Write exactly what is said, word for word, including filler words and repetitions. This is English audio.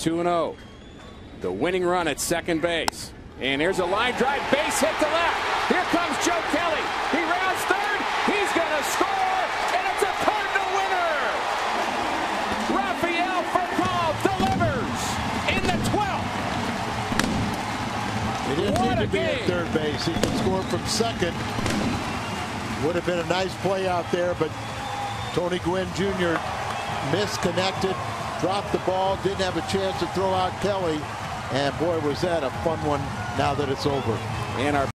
two and oh. The winning run at second base. And here's a line drive, base hit to left. Here comes Joe Kelly. He rounds third. He's going to score, and it's a Cardinal winner. Rafael Furcal delivers in the twelfth. He didn't What need a to be game. at third base. He could score from second. Would have been a nice play out there, but Tony Gwynn Junior misconnected, dropped the ball, didn't have a chance to throw out Kelly. And boy, was that a fun one now that it's over. And our